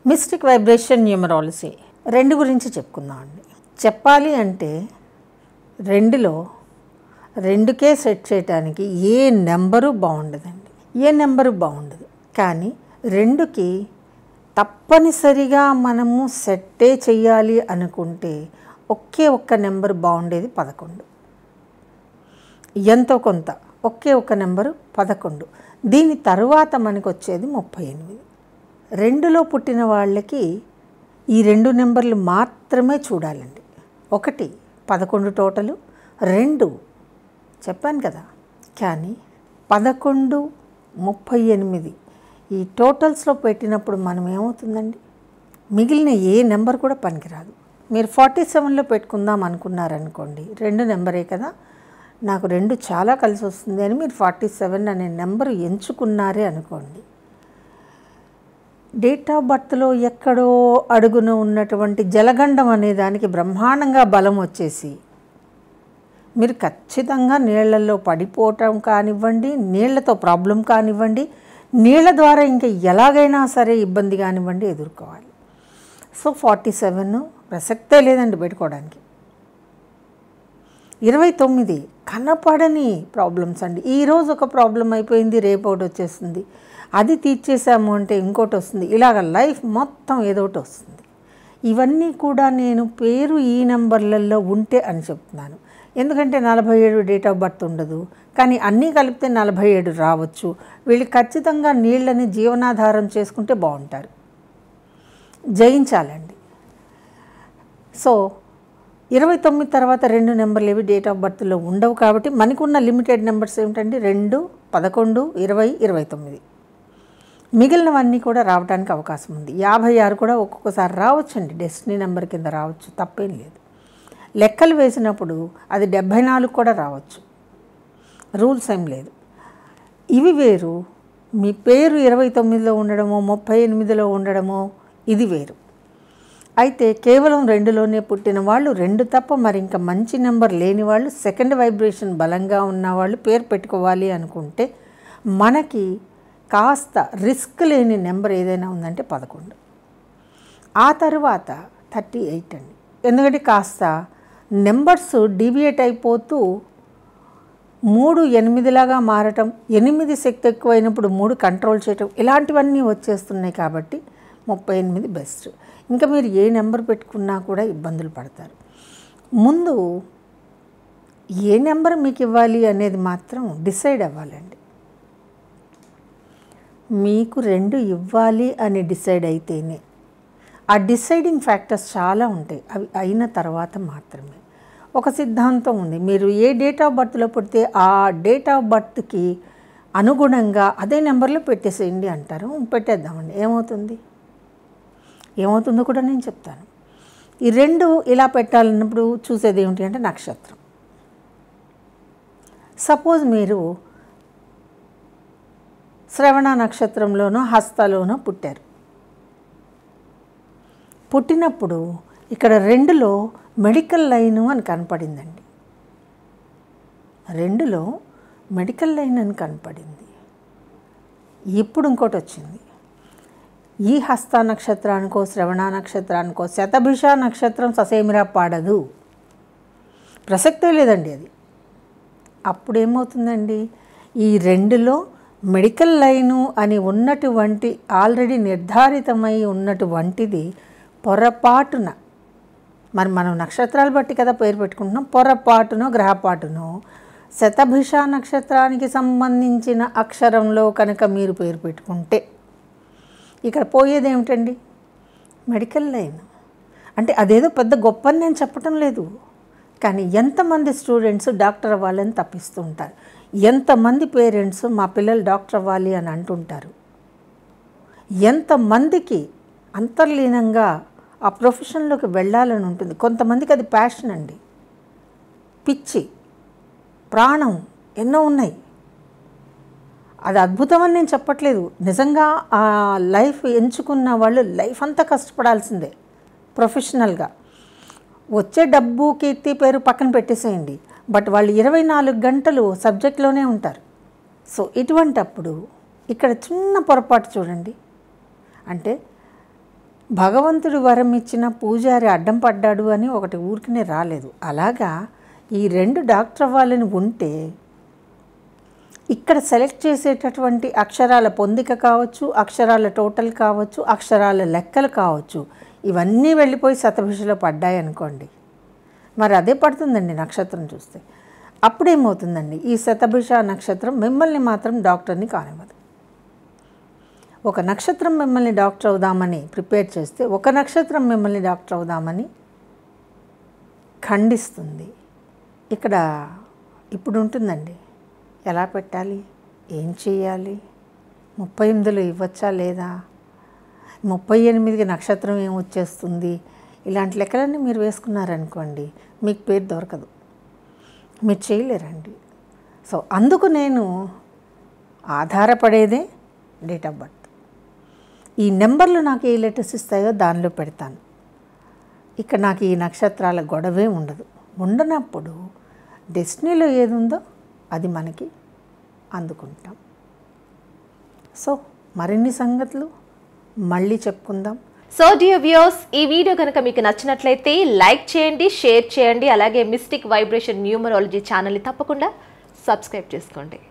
Mystic vibration numerology రెండు గురించి చెప్పుకుందామండి. చెప్పాలి అంటే రెండుకే సెట్ చేయడానికి ఏ నెంబరు బాగుండదండి, ఏ నెంబరు బాగుండదు. కానీ రెండుకి తప్పనిసరిగా మనము సెట్టే చెయ్యాలి అనుకుంటే ఒకే ఒక్క నెంబరు బాగుండేది 11. ఎంతో కొంత ఒకే ఒక్క నెంబరు 11. దీని తరువాత మనకు వచ్చేది 38. రెండులో పుట్టిన వాళ్ళకి ఈ 2 నెంబర్లు మాత్రమే చూడాలండి. 1 11 టోటలు, 2 చెప్పాను కదా. కానీ 11 38 ఈ టోటల్స్లో పెట్టినప్పుడు మనం ఏమవుతుందండి, మిగిలిన ఏ నెంబర్ కూడా పనికిరాదు. మీరు 47లో పెట్టుకుందాం అనుకున్నారనుకోండి, 2 నెంబరే కదా, నాకు 2 చాలా కలిసి వస్తుంది అని మీరు 47 అనే నెంబరు ఎంచుకున్నారే అనుకోండి, డేట్ ఆఫ్ బర్త్లో ఎక్కడో అడుగున ఉన్నటువంటి జలగండం అనే దానికి బ్రహ్మాండంగా బలం వచ్చేసి మీరు ఖచ్చితంగా నీళ్లలో పడిపోవటం కానివ్వండి, నీళ్లతో ప్రాబ్లం కానివ్వండి, నీళ్ల ద్వారా ఇంకా ఎలాగైనా సరే ఇబ్బంది కానివ్వండి ఎదుర్కోవాలి. సో 47 ప్రసక్తే లేదండి పెట్టుకోవడానికి. 29 కనపడని ప్రాబ్లమ్స్ అండి. ఈరోజు ఒక ప్రాబ్లం అయిపోయింది, రేపు ఒకటి వచ్చేస్తుంది, అది తీర్చేసాము అంటే ఇంకోటి వస్తుంది, ఇలాగ లైఫ్ మొత్తం ఏదో ఒకటి వస్తుంది. ఇవన్నీ కూడా నేను పేరు ఈ నెంబర్లలో ఉంటే అని చెప్తున్నాను. ఎందుకంటే 47 డేట్ ఆఫ్ బర్త్ ఉండదు, కానీ అన్నీ కలిపితే 47 రావచ్చు. వీళ్ళు ఖచ్చితంగా నీళ్ళని జీవనాధారం చేసుకుంటే బాగుంటారు, జయించాలండి. సో 29 తర్వాత 2 నెంబర్లు ఏవి డేట్ ఆఫ్ బర్త్లో ఉండవు. కాబట్టి మనకున్న లిమిటెడ్ నెంబర్స్ ఏమిటండి, 2 11 20 29. మిగిలినవన్నీ కూడా రావడానికి అవకాశం ఉంది. 56 కూడా ఒక్కొక్కసారి రావచ్చండి, డెస్టినీ నెంబర్ కింద రావచ్చు, తప్పేం లేదు. లెక్కలు వేసినప్పుడు అది 74 కూడా రావచ్చు, రూల్స్ ఏం లేదు. ఇవి వేరు, మీ పేరు 29లో ఉండడమో 38లో ఉండడమో ఇది వేరు. అయితే కేవలం 2లోనే పుట్టిన వాళ్ళు, 2 తప్ప మరి ఇంకా మంచి నెంబర్ లేని వాళ్ళు, సెకండ్ వైబ్రేషన్ బలంగా ఉన్నవాళ్ళు పేరు పెట్టుకోవాలి అనుకుంటే మనకి కాస్త రిస్క్ లేని నెంబర్ ఏదైనా ఉందంటే 11. ఆ తర్వాత 38 అండి. ఎందుకంటే కాస్త నెంబర్స్ డీవియేట్ అయిపోతూ 3 8లాగా మారటం, 8 శక్తి ఎక్కువైనప్పుడు 3 కంట్రోల్ చేయటం, ఇలాంటివన్నీ వచ్చేస్తున్నాయి. కాబట్టి 38 బెస్ట్. ఇంకా మీరు ఏ నెంబర్ పెట్టుకున్నా కూడా ఇబ్బందులు పడతారు. ముందు ఏ నెంబర్ మీకు ఇవ్వాలి అనేది మాత్రం డిసైడ్ అవ్వాలండి. మీకు 2 ఇవ్వాలి అని డిసైడ్ అయితేనే, ఆ డిసైడింగ్ ఫ్యాక్టర్స్ చాలా ఉంటాయి, అవి అయిన తర్వాత మాత్రమే. ఒక సిద్ధాంతం ఉంది, మీరు ఏ డేట్ ఆఫ్ బర్త్లో పుడితే ఆ డేట్ ఆఫ్ బర్త్కి అనుగుణంగా అదే నెంబర్లో పెట్టేసేయండి అంటారు. పెట్టేద్దామండి, ఏమవుతుందో కూడా నేను చెప్తాను. ఈ 2 ఇలా పెట్టాలన్నప్పుడు చూసేది ఏమిటి అంటే నక్షత్రం. సపోజ్ మీరు శ్రవణ నక్షత్రంలోనో హస్తలోనో పుట్టారు. పుట్టినప్పుడు ఇక్కడ 2లో మెడికల్ లైను అని కనపడిందండి, 2లో మెడికల్ లైన్ అని కనపడింది. ఇప్పుడు ఇంకోటి వచ్చింది, ఈ హస్త నక్షత్రానికో శ్రవణ నక్షత్రానికో శతభిష నక్షత్రం ససేమిరా పాడదు, ప్రసక్తే లేదండి అది. అప్పుడేమవుతుందండి, ఈ 2లో మెడికల్ లైను అని ఉన్నటువంటి ఆల్రెడీ నిర్ధారితమై ఉన్నటువంటిది పొరపాటున, మరి మనం నక్షత్రాలు బట్టి కదా పేరు పెట్టుకుంటున్నాం, పొరపాటునో గ్రహపాటునో శతభిష నక్షత్రానికి సంబంధించిన అక్షరంలో కనుక మీరు పేరు పెట్టుకుంటే ఇక్కడ పోయేది ఏమిటండి, మెడికల్ లైన్. అంటే అదేదో పెద్ద గొప్పని నేను చెప్పటం లేదు, కానీ ఎంతమంది స్టూడెంట్స్ డాక్టర్ అవ్వాలని తప్పిస్తూ ఉంటారు, ఎంతమంది పేరెంట్స్ మా పిల్లలు డాక్టర్ అవ్వాలి అని అంటుంటారు, ఎంతమందికి అంతర్లీనంగా ఆ ప్రొఫెషన్లోకి వెళ్ళాలని ఉంటుంది. కొంతమందికి అది ప్యాషన్ అండి, పిచ్చి, ప్రాణం, ఎన్నో ఉన్నాయి. అది అద్భుతమని నేను చెప్పట్లేదు, నిజంగా ఆ లైఫ్ ఎంచుకున్న వాళ్ళు లైఫ్ అంతా కష్టపడాల్సిందే. ప్రొఫెషనల్గా వచ్చే డబ్బు కీర్తి పేరు పక్కన పెట్టేసేయండి, బట్ వాళ్ళు 24 గంటలు సబ్జెక్ట్లోనే ఉంటారు. సో ఇటువంటప్పుడు ఇక్కడ చిన్న పొరపాటు చూడండి, అంటే భగవంతుడు వరం ఇచ్చిన పూజారి అడ్డం పడ్డాడు అని ఒకటి ఊరికనే రాలేదు. అలాగా ఈ 2 డాక్టర్ అవ్వాలని ఉంటే ఇక్కడ సెలెక్ట్ చేసేటటువంటి అక్షరాల పొందిక కావచ్చు, అక్షరాల టోటల్ కావచ్చు, అక్షరాల లెక్కలు కావచ్చు, ఇవన్నీ వెళ్ళిపోయి శతభిషలో పడ్డాయి అనుకోండి, మరి అదే పడుతుందండి నక్షత్రం చూస్తే. అప్పుడేమవుతుందండి, ఈ శతభిష నక్షత్రం మిమ్మల్ని మాత్రం డాక్టర్ని కానివ్వదు. ఒక నక్షత్రం మిమ్మల్ని డాక్టర్ అవుదామని ప్రిపేర్ చేస్తే, ఒక నక్షత్రం మిమ్మల్ని డాక్టర్ అవుదామని ఖండిస్తుంది. ఇక్కడ ఇప్పుడు ఉంటుందండి, ఎలా పెట్టాలి, ఏం చేయాలి, 38లో ఇవ్వచ్చా లేదా, 38కి నక్షత్రం ఏం వచ్చేస్తుంది, ఇలాంటి లెక్కలన్నీ మీరు వేసుకున్నారనుకోండి, మీకు పేరు దొరకదు, మీరు చేయలేరండి. సో అందుకు నేను ఆధారపడేదే డేట్ ఆఫ్ బర్త్. ఈ నెంబర్లు నాకు ఏ లెటర్స్ ఇస్తాయో దానిలో పెడతాను. ఇక్కడ నాకు ఈ నక్షత్రాల గొడవే ఉండదు. ఉండనప్పుడు డెస్టినీలో ఏది ఉందో అది మనకి అందుకుంటాం. సో మరిన్ని సంగతులు మళ్ళీ చెప్పుకుందాం. సో డియర్ వ్యూయర్స్, ఈ వీడియో కనుక మీకు నచ్చినట్లయితే లైక్ చేయండి, షేర్ చేయండి. అలాగే మిస్టిక్ వైబ్రేషన్ న్యూమరాలజీ ఛానల్ని తప్పకుండా సబ్స్క్రైబ్ చేసుకోండి.